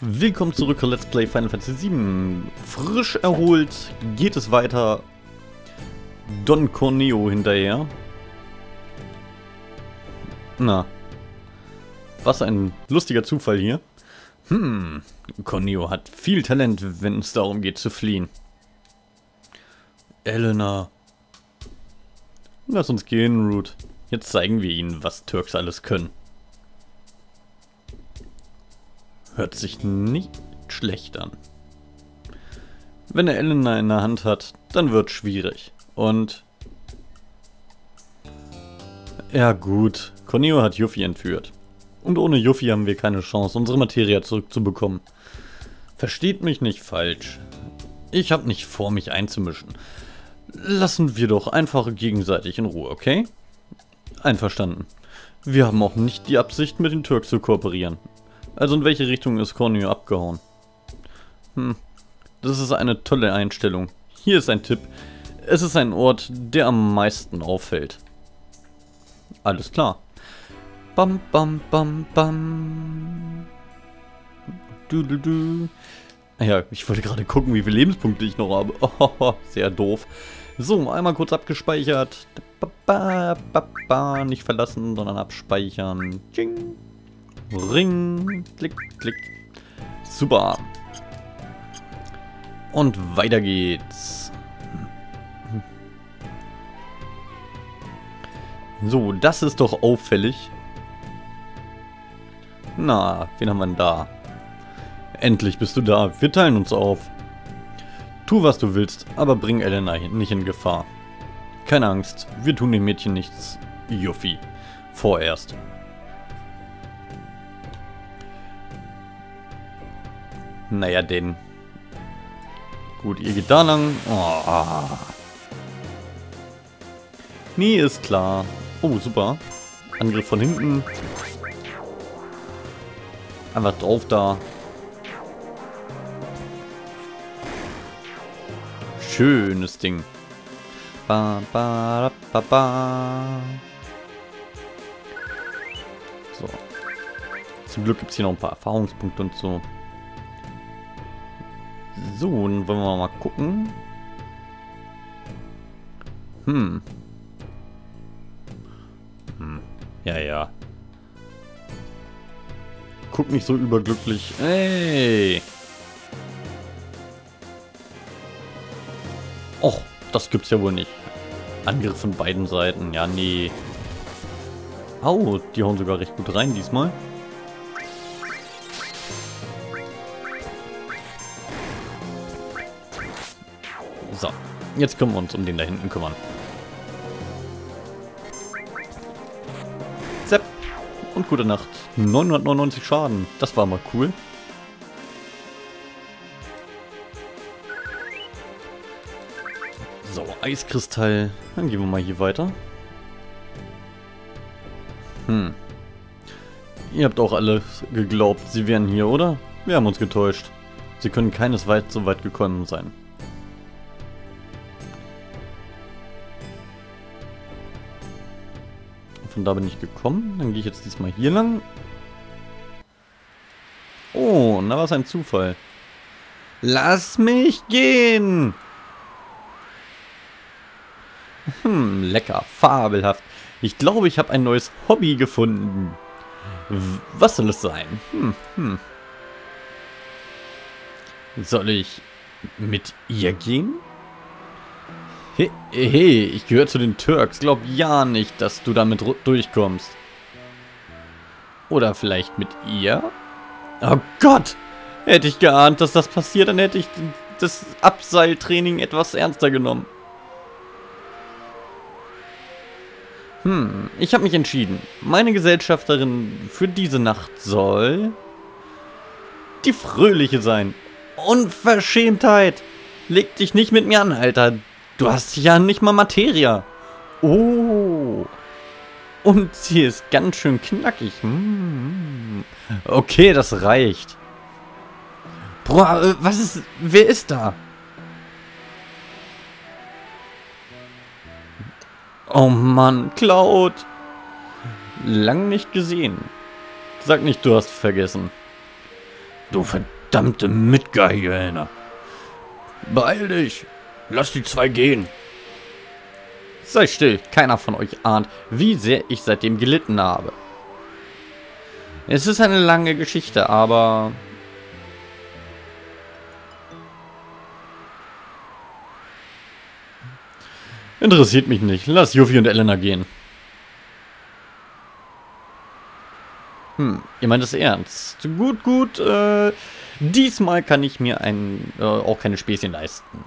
Willkommen zurück zu Let's Play Final Fantasy VII. Frisch erholt geht es weiter. Don Corneo hinterher. Na, was ein lustiger Zufall hier. Corneo hat viel Talent, wenn es darum geht zu fliehen. Elena. Lass uns gehen, Root. Jetzt zeigen wir ihnen, was Turks alles können. Hört sich nicht schlecht an. Wenn er Elena in der Hand hat, dann wird schwierig. Und... ja gut, Corneo hat Yuffie entführt. Und ohne Yuffie haben wir keine Chance, unsere Materia zurückzubekommen. Versteht mich nicht falsch. Ich habe nicht vor, mich einzumischen. Lassen wir doch einfach gegenseitig in Ruhe, okay? Einverstanden. Wir haben auch nicht die Absicht, mit den Turks zu kooperieren. Also in welche Richtung ist Corneo abgehauen? Das ist eine tolle Einstellung. Hier ist ein Tipp. Es ist ein Ort, der am meisten auffällt. Alles klar. Bam, bam, bam, bam. Du, du, du. Ja, ich wollte gerade gucken, wie viele Lebenspunkte ich noch habe. Oh, sehr doof. So, einmal kurz abgespeichert. Nicht verlassen, sondern abspeichern. Tsching. Ring, klick, klick. Super. Und weiter geht's. So, das ist doch auffällig. Na, wen haben wir denn da? Endlich bist du da. Wir teilen uns auf. Tu, was du willst, aber bring Elena nicht in Gefahr. Keine Angst, wir tun dem Mädchen nichts. Yuffie. Vorerst. Naja, denn. Gut, ihr geht da lang. Oh. Nee, ist klar. Oh, super. Angriff von hinten. Einfach drauf da. Schönes Ding. Ba, ba, ba, ba. So. Zum Glück gibt es hier noch ein paar Erfahrungspunkte und so. So, dann wollen wir mal gucken. Ja. Guck nicht so überglücklich. Ey! Och, das gibt's ja wohl nicht. Angriff von beiden Seiten. Ja, nee. Au, die hauen sogar recht gut rein diesmal. So, jetzt können wir uns um den da hinten kümmern. Sepp. Und gute Nacht. 999 Schaden. Das war mal cool. So, Eiskristall. Dann gehen wir mal hier weiter. Ihr habt auch alle geglaubt, sie wären hier, oder? Wir haben uns getäuscht. Sie können keinesfalls so weit gekommen sein. Von da bin ich gekommen. Dann gehe ich jetzt diesmal hier lang. Oh, na was ein Zufall. Lass mich gehen! Lecker, fabelhaft. Ich glaube, ich habe ein neues Hobby gefunden. Was soll es sein? Soll ich mit ihr gehen? Hey, ich gehöre zu den Turks. Glaub ja nicht, dass du damit durchkommst. Oder vielleicht mit ihr? Oh Gott! Hätte ich geahnt, dass das passiert, dann hätte ich das Abseiltraining etwas ernster genommen. Ich habe mich entschieden. Meine Gesellschafterin für diese Nacht soll die Fröhliche sein. Unverschämtheit! Leg dich nicht mit mir an, Alter. Du hast ja nicht mal Materia. Oh. Und sie ist ganz schön knackig. Okay, das reicht. Boah, was ist... wer ist da? Oh Mann, Cloud. Lang nicht gesehen. Sag nicht, du hast vergessen. Du verdammte Mitgehyäne. Beeil dich. Lass die zwei gehen. Sei still. Keiner von euch ahnt, wie sehr ich seitdem gelitten habe. Es ist eine lange Geschichte, aber... Interessiert mich nicht. Lass Yuffie und Elena gehen. Ihr meint es ernst? Gut, gut. Diesmal kann ich mir auch keine Späßchen leisten.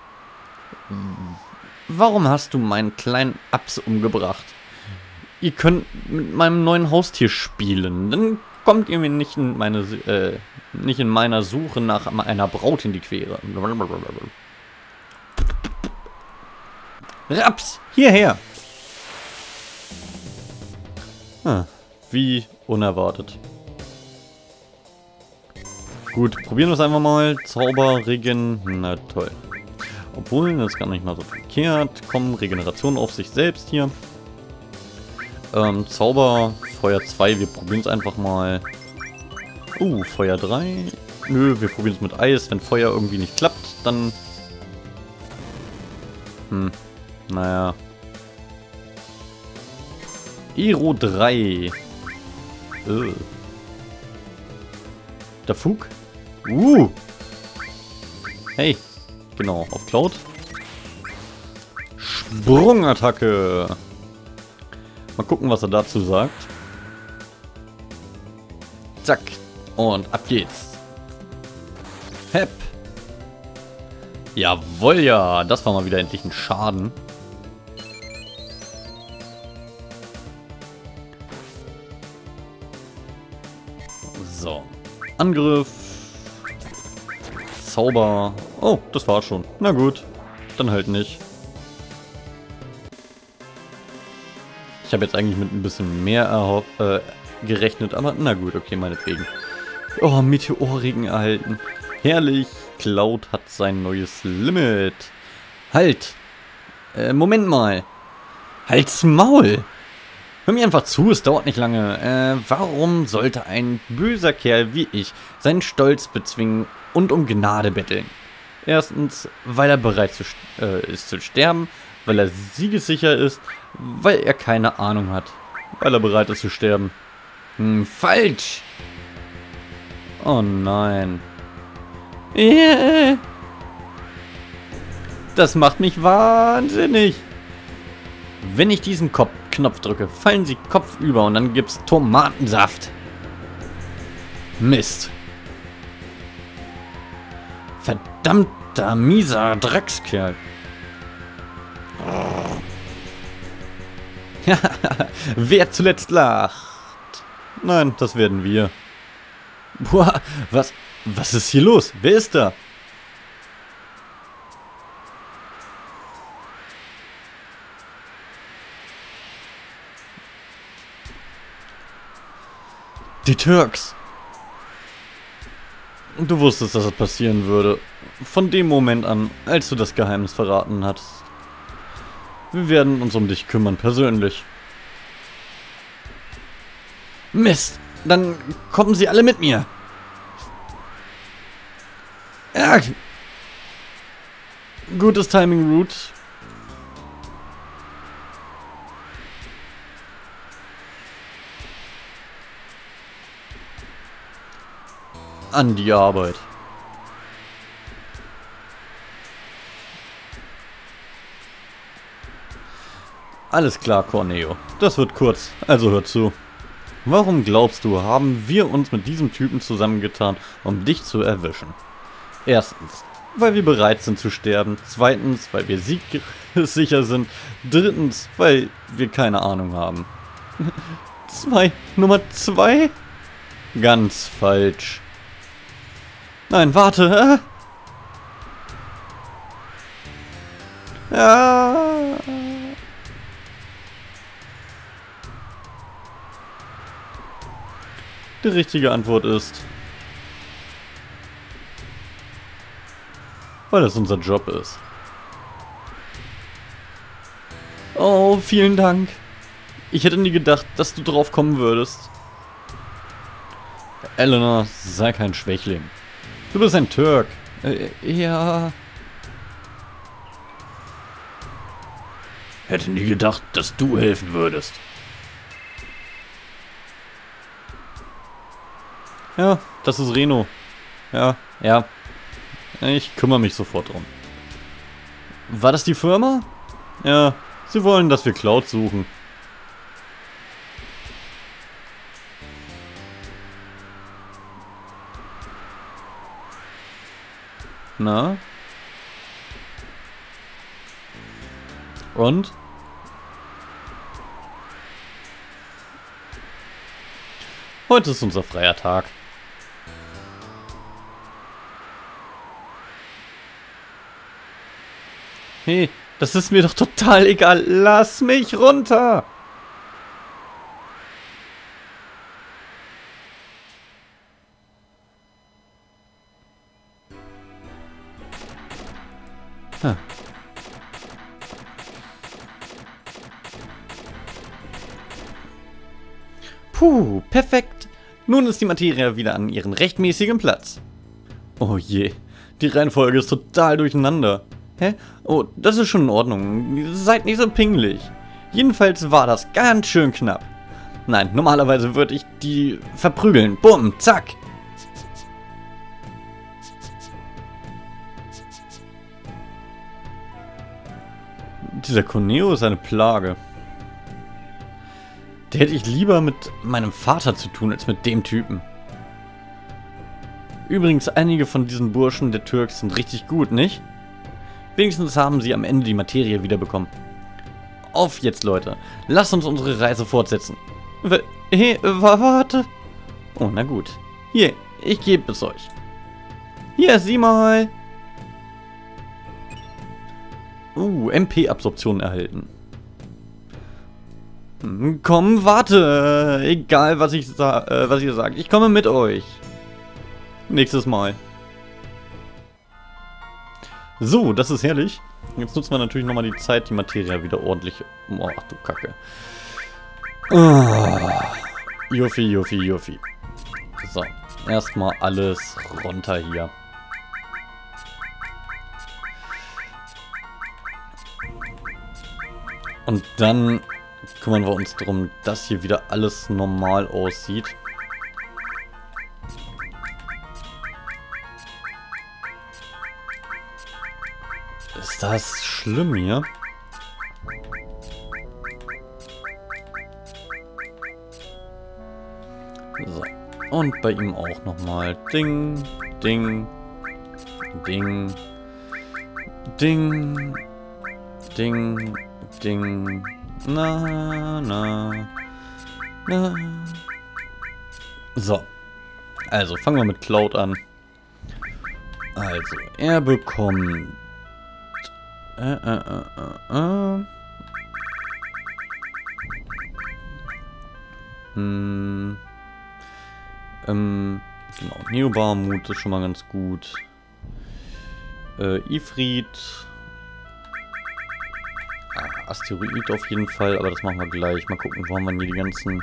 Warum hast du meinen kleinen Abs umgebracht? Ihr könnt mit meinem neuen Haustier spielen. Dann kommt ihr mir nicht in meiner Suche nach einer Braut in die Quere. Raps, hierher! Wie unerwartet. Gut, probieren wir es einfach mal. Zauberregen, na toll. Obwohl, das ist gar nicht mal so verkehrt. Komm, Regeneration auf sich selbst hier. Zauber, Feuer 2, wir probieren es einfach mal. Feuer 3. Nö, wir probieren es mit Eis. Wenn Feuer irgendwie nicht klappt, dann... naja. Ero 3. Der Fug? Hey. Genau, auf Cloud. Sprungattacke. Mal gucken, was er dazu sagt. Zack. Und ab geht's. Hep. Jawohl, ja. Das war mal wieder endlich ein Schaden. So. Angriff. Zauber. Oh, das war schon. Na gut. Dann halt nicht. Ich habe jetzt eigentlich mit ein bisschen mehr gerechnet, aber na gut, okay, meinetwegen. Oh, Meteorregen erhalten. Herrlich. Cloud hat sein neues Limit. Halt. Moment mal. Halt's Maul. Hör mir einfach zu, es dauert nicht lange. Warum sollte ein böser Kerl wie ich seinen Stolz bezwingen und um Gnade betteln? Erstens, weil er bereit ist zu sterben, weil er siegessicher ist, weil er keine Ahnung hat, weil er bereit ist zu sterben. Falsch! Oh nein. Das macht mich wahnsinnig. Wenn ich diesen Knopf drücke, fallen sie kopfüber und dann gibt's Tomatensaft. Mist. Verdammter, mieser Dreckskerl. Wer zuletzt lacht? Nein, das werden wir. Boah, was ist hier los? Wer ist da? Die Turks. Du wusstest, dass das passieren würde. Von dem Moment an, als du das Geheimnis verraten hattest. Wir werden uns um dich kümmern, persönlich. Mist, dann kommen sie alle mit mir. Ja. Gutes Timing, Root. An die Arbeit. Alles klar, Corneo. Das wird kurz, also hör zu. Warum glaubst du, haben wir uns mit diesem Typen zusammengetan, um dich zu erwischen? Erstens, weil wir bereit sind zu sterben. Zweitens, weil wir siegessicher sind. Drittens, weil wir keine Ahnung haben. Nummer 2? Ganz falsch. Nein, warte. Ja. Die richtige Antwort ist, weil das unser Job ist. Oh, vielen Dank. Ich hätte nie gedacht, dass du drauf kommen würdest. Eleanor, sei kein Schwächling. Du bist ein Türk. Ja. Hätte nie gedacht, dass du helfen würdest. Ja, das ist Reno. Ja. Ich kümmere mich sofort drum. War das die Firma? Ja, sie wollen, dass wir Cloud suchen. Na? Und? Heute ist unser freier Tag. Hey, das ist mir doch total egal. Lass mich runter! Hm. Puh, perfekt. Nun ist die Materie wieder an ihren rechtmäßigen Platz. Oh je, die Reihenfolge ist total durcheinander. Hä? Oh, das ist schon in Ordnung. Seid nicht so pingelig. Jedenfalls war das ganz schön knapp. Nein, normalerweise würde ich die verprügeln. Bumm, zack. Dieser Corneo ist eine Plage. Der hätte ich lieber mit meinem Vater zu tun, als mit dem Typen. Übrigens, einige von diesen Burschen der Türks sind richtig gut, nicht? Wenigstens haben sie am Ende die Materie wiederbekommen. Auf jetzt, Leute. Lasst uns unsere Reise fortsetzen. Hey, warte. Oh, na gut. Hier, ich gebe es euch. Hier, sieh mal. MP-Absorption erhalten. Komm, warte. Egal, was ihr sagt. Ich komme mit euch. Nächstes Mal. So, das ist herrlich. Jetzt nutzen wir natürlich nochmal die Zeit, die Materie wieder ordentlich... Oh, ach du Kacke. Juffi. So, erstmal alles runter hier. Und dann kümmern wir uns darum, dass hier wieder alles normal aussieht. Ist das schlimm hier? So. Und bei ihm auch nochmal. Ding, ding, ding, ding, ding, ding. Na. So. Also, fangen wir mit Cloud an. Also, er bekommt... Genau, Neobarmut ist schon mal ganz gut. Ifrit. Asteroid auf jeden Fall, aber das machen wir gleich. Mal gucken, wo haben wir hier die ganzen...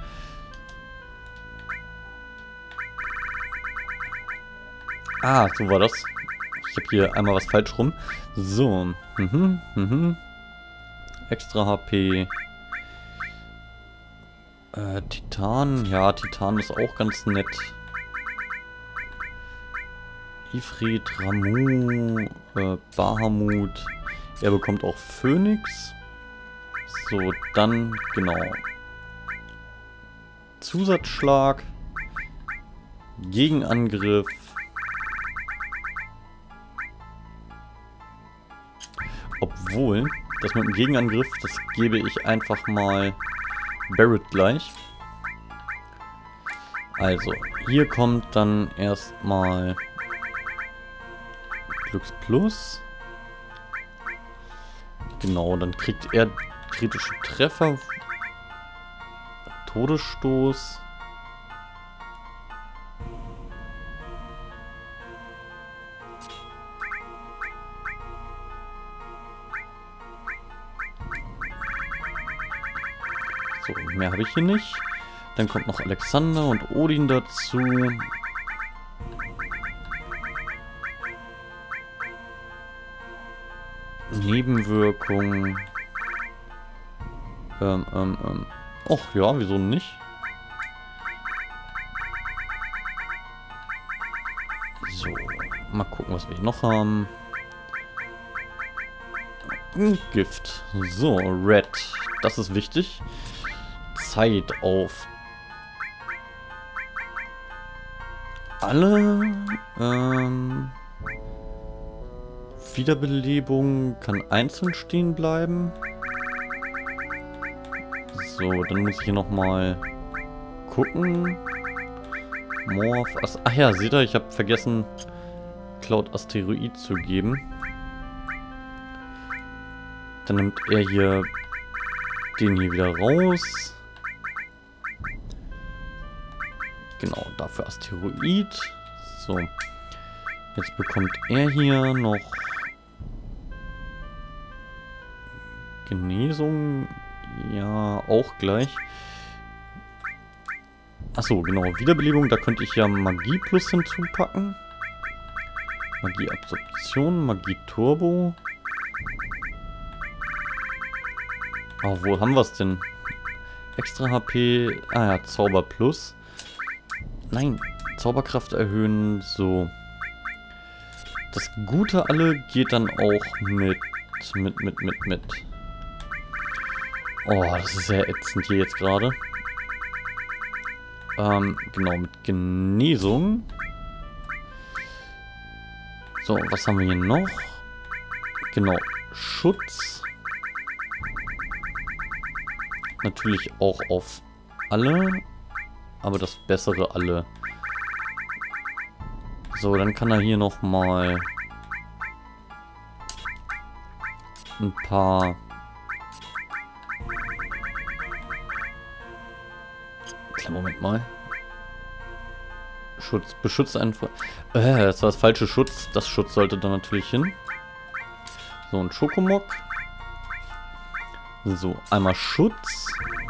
Ah, so war das. Ich habe hier einmal was falsch rum. So. Extra HP. Titan. Ja, Titan ist auch ganz nett. Ifrit, Ramu, Bahamut. Er bekommt auch Phönix. So, dann, genau. Zusatzschlag. Gegenangriff. Obwohl, das mit dem Gegenangriff, das gebe ich einfach mal Barret gleich. Also, hier kommt dann erstmal Glücks Plus. Genau, dann kriegt er kritische Treffer. Todesstoß. So, mehr habe ich hier nicht. Dann kommt noch Alexander und Odin dazu. Nebenwirkungen. Och ja, wieso nicht? So, mal gucken, was wir hier noch haben. Gift. So, Red. Das ist wichtig. Zeit auf alle. Wiederbelebung kann einzeln stehen bleiben. So, dann muss ich hier nochmal gucken. Morph. Ach ja, seht ihr, ich habe vergessen, Cloud Asteroid zu geben. Dann nimmt er hier den hier wieder raus. Genau, dafür Asteroid. So. Jetzt bekommt er hier noch Genesung. Ja, auch gleich. Achso, genau. Wiederbelebung, da könnte ich ja Magie Plus hinzupacken. Magieabsorption, Magie Turbo. Oh, wo haben wir es denn? Extra HP. Ah ja, Zauber Plus. Nein, Zauberkraft erhöhen. So. Das Gute alle geht dann auch mit. Oh, das ist sehr ätzend hier jetzt gerade. Genau, mit Genesung. So, was haben wir hier noch? Genau, Schutz. Natürlich auch auf alle. Aber das Bessere alle. So, dann kann er hier nochmal ein paar Moment mal. Schutz, beschützt einfach. Das war das falsche Schutz. Das Schutz sollte da natürlich hin. So, ein Schokomok. So, einmal Schutz.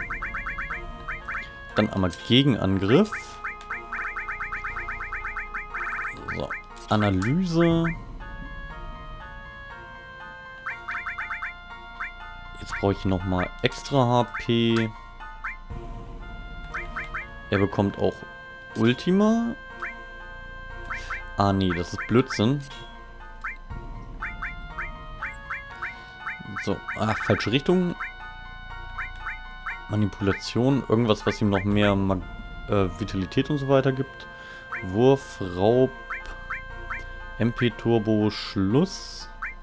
Dann einmal Gegenangriff. So, Analyse. Jetzt brauche ich nochmal extra HP. Er bekommt auch Ultima. Ah, nee, das ist Blödsinn. So, falsche Richtung. Manipulation, irgendwas, was ihm noch mehr Vitalität und so weiter gibt. Wurf, Raub, MP Turbo, Schluss.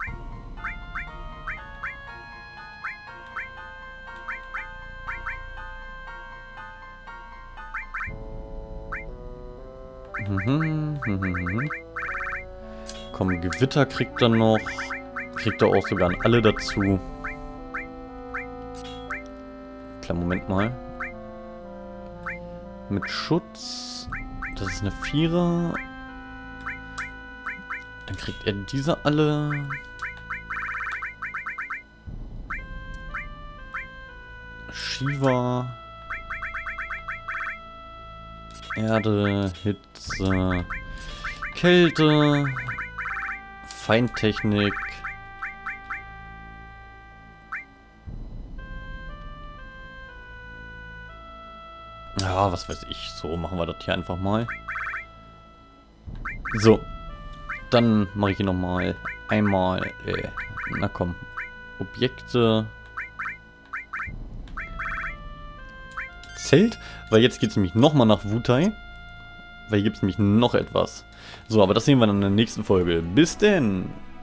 Komm, Gewitter kriegt er noch. Kriegt er auch sogar an alle dazu. Klar, Moment mal. Mit Schutz. Das ist eine 4er. Dann kriegt er diese alle. Shiva. Erde, Hitze, Kälte, Feindtechnik. Ja, was weiß ich. So machen wir das hier einfach mal. So. Dann mache ich hier nochmal einmal, na komm, Objekte. Zelt, weil jetzt geht es nämlich nochmal nach Wutai. Weil hier gibt es nämlich noch etwas. So, aber das sehen wir dann in der nächsten Folge. Bis denn!